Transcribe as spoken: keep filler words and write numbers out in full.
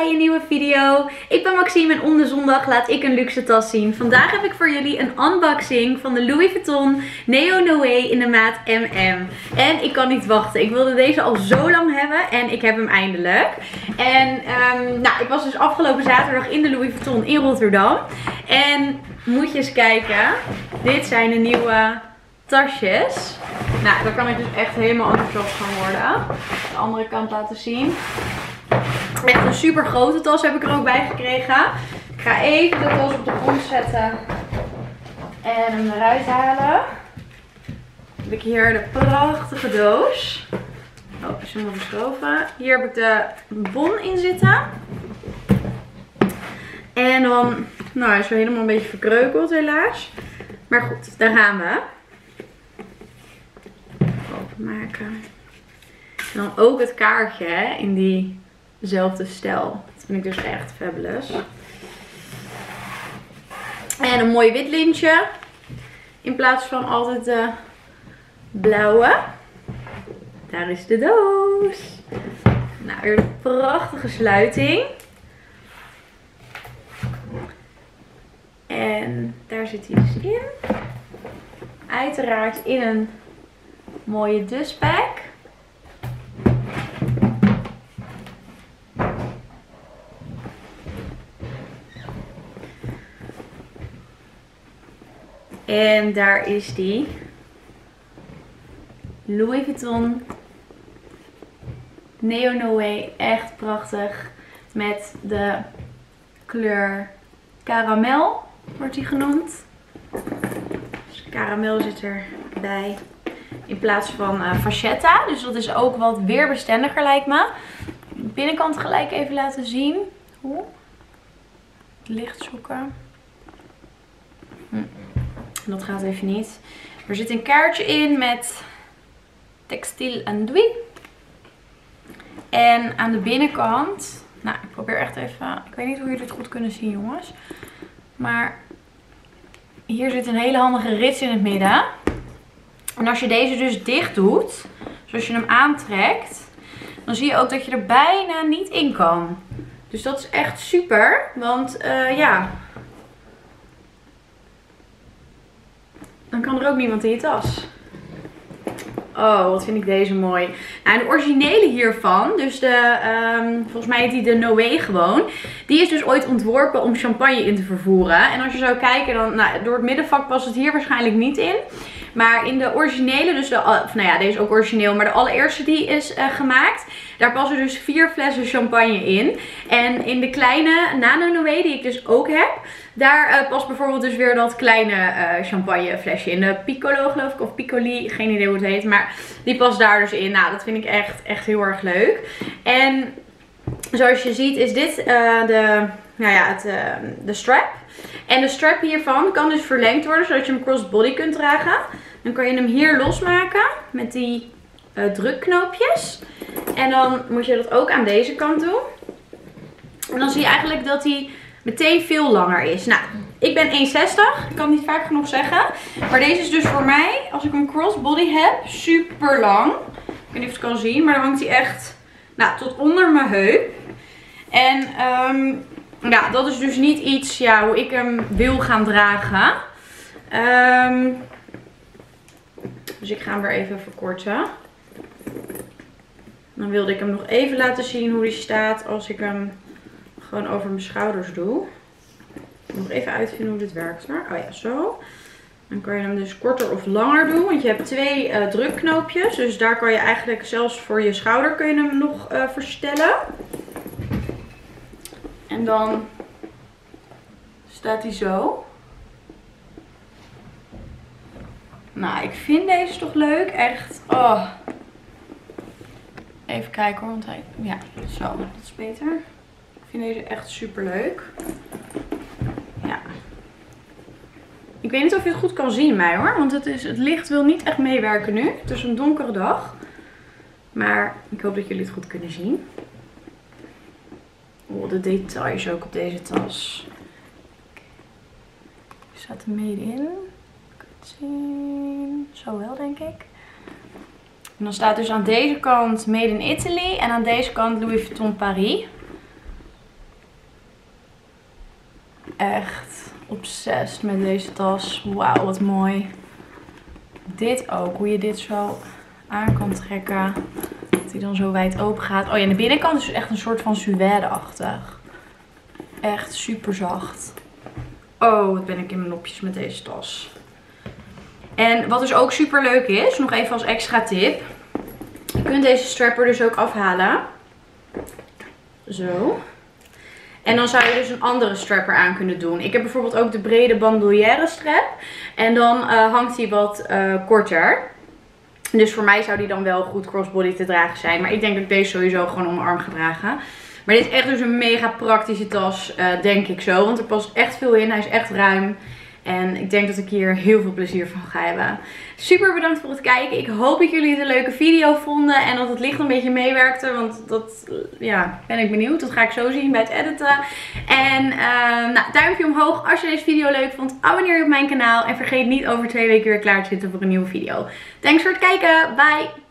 bij een nieuwe video. Ik ben Maxime en om de zondag laat ik een luxe tas zien. Vandaag heb ik voor jullie een unboxing van de Louis Vuitton Neo Noé in de maat M M. En ik kan niet wachten. Ik wilde deze al zo lang hebben en ik heb hem eindelijk. En um, nou, ik was dus afgelopen zaterdag in de Louis Vuitton in Rotterdam. En moet je eens kijken. Dit zijn de nieuwe tasjes. Nou, daar kan ik dus echt helemaal enthousiast van worden. De andere kant laten zien. Echt een super grote tas heb ik er ook bij gekregen. Ik ga even de tas op de grond zetten. En hem eruit halen. Dan heb ik hier de prachtige doos. Oh, is helemaal verschoven. Hier heb ik de bon in zitten. En dan, nou hij is weer helemaal een beetje verkreukeld helaas. Maar goed, daar gaan we. Openmaken. En dan ook het kaartje hè, in diezelfde stijl. Dat vind ik dus echt fabulous. En een mooi wit lintje. In plaats van altijd de blauwe. Daar is de doos. Nou, weer een prachtige sluiting. En daar zit hij dus in. Uiteraard in een mooie dustbag. En daar is die Louis Vuitton Neo Noé, echt prachtig. Met de kleur karamel wordt die genoemd. Dus karamel zit erbij in plaats van uh, vachetta. Dus dat is ook wat weerbestendiger lijkt me. De binnenkant gelijk even laten zien. Hoe? Het licht zoeken. Hm. Dat gaat even niet. Er zit een kaartje in met textiel enduit. En aan de binnenkant, nou ik probeer echt even, ik weet niet hoe jullie dit goed kunnen zien jongens. Maar hier zit een hele handige rits in het midden. En als je deze dus dicht doet, zoals je hem aantrekt, dan zie je ook dat je er bijna niet in kan. Dus dat is echt super, want uh, ja... dan kan er ook niemand in je tas. Oh, wat vind ik deze mooi. Nou, de originele hiervan, dus de, um, volgens mij heet die de Noé gewoon. Die is dus ooit ontworpen om champagne in te vervoeren. En als je zou kijken, dan, nou, door het middenvak past het hier waarschijnlijk niet in. Maar in de originele, dus de, of nou ja, deze is ook origineel, maar de allereerste die is uh, gemaakt. Daar passen dus vier flessen champagne in. En in de kleine Nano Noé, die ik dus ook heb, daar uh, past bijvoorbeeld dus weer dat kleine uh, champagne flesje in. De Piccolo geloof ik, of Piccoli, geen idee hoe het heet. Maar die past daar dus in. Nou, dat vind ik echt, echt heel erg leuk. En zoals je ziet is dit uh, de, nou ja, het, uh, de strap. En de strap hiervan kan dus verlengd worden, zodat je hem crossbody kunt dragen. Dan kan je hem hier losmaken met die uh, drukknoopjes. En dan moet je dat ook aan deze kant doen. En dan zie je eigenlijk dat hij meteen veel langer is. Nou, ik ben één zestig. Ik kan het niet vaak genoeg zeggen. Maar deze is dus voor mij, als ik een crossbody heb, super lang. Ik weet niet of je het kan zien, maar dan hangt hij echt nou, tot onder mijn heup. En um, ja, dat is dus niet iets ja, hoe ik hem wil gaan dragen. Um, dus ik ga hem weer even verkorten. Dan wilde ik hem nog even laten zien hoe die staat als ik hem gewoon over mijn schouders doe. Nog even uitvinden hoe dit werkt hoor. Oh ja, zo. Dan kan je hem dus korter of langer doen. Want je hebt twee uh, drukknoopjes. Dus daar kan je eigenlijk zelfs voor je schouder kun je hem nog uh, verstellen. En dan staat hij zo. Nou, ik vind deze toch leuk. Echt. Oh. Even kijken hoor. Want hij... ja, zo. Dat is beter. Ik vind deze echt super leuk. Ja. Ik weet niet of je het goed kan zien mij hoor. Want het, is, het licht wil niet echt meewerken nu. Het is een donkere dag. Maar ik hoop dat jullie het goed kunnen zien. Oh, de details ook op deze tas. Er staat er made in. Kan je het zien? Zo wel denk ik. En dan staat dus aan deze kant Made in Italy en aan deze kant Louis Vuitton Paris. echt obsessed met deze tas. Wauw, wat mooi. Dit ook, hoe je dit zo aan kan trekken. Dat hij dan zo wijd open gaat. Oh ja, en de binnenkant is dus echt een soort van suède-achtig. Echt super zacht. Oh, wat ben ik in mijn nopjes met deze tas. En wat dus ook super leuk is, nog even als extra tip. Je kunt deze strapper dus ook afhalen. Zo. En dan zou je dus een andere strapper aan kunnen doen. Ik heb bijvoorbeeld ook de brede bandolière strap. En dan uh, hangt die wat uh, korter. Dus voor mij zou die dan wel goed crossbody te dragen zijn. Maar ik denk dat ik deze sowieso gewoon om mijn arm ga dragen. Maar dit is echt dus een mega praktische tas, uh, denk ik zo. Want er past echt veel in. Hij is echt ruim. En ik denk dat ik hier heel veel plezier van ga hebben. Super bedankt voor het kijken. Ik hoop dat jullie het een leuke video vonden. En dat het licht een beetje meewerkte. Want dat, ja, ben ik benieuwd. Dat ga ik zo zien bij het editen. En uh, nou, duimpje omhoog als je deze video leuk vond. Abonneer je op mijn kanaal. En vergeet niet over twee weken weer klaar te zitten voor een nieuwe video. Thanks voor het kijken. Bye!